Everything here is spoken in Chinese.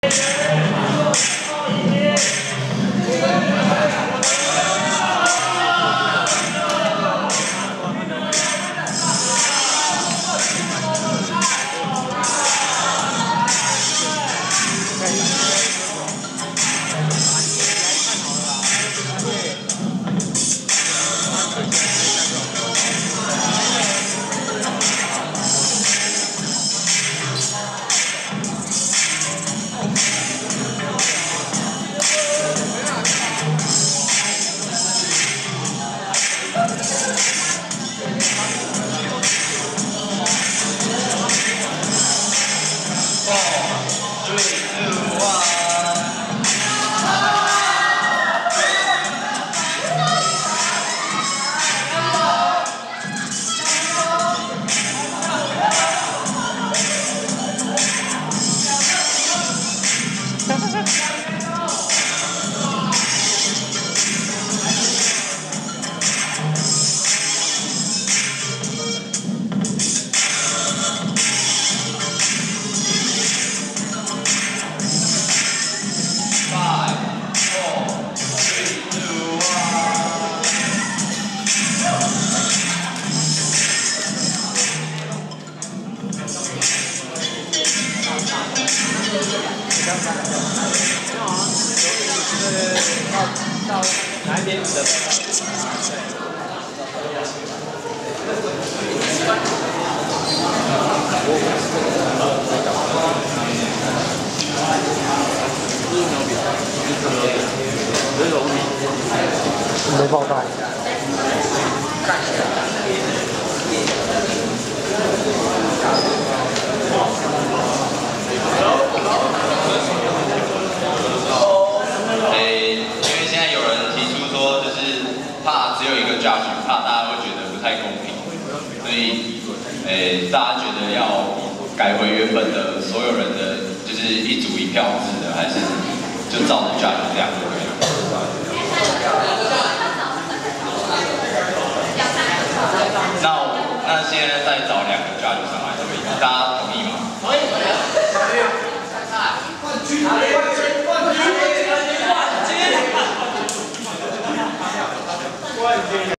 到哪一边的？ 没报道。 因为现在有人提出说，就是怕只有一个 judge， 怕大家会觉得不太公平，所以大家觉得要改回原本的所有人的，就是一组一票制的，还是就照着 judge 这样就可以？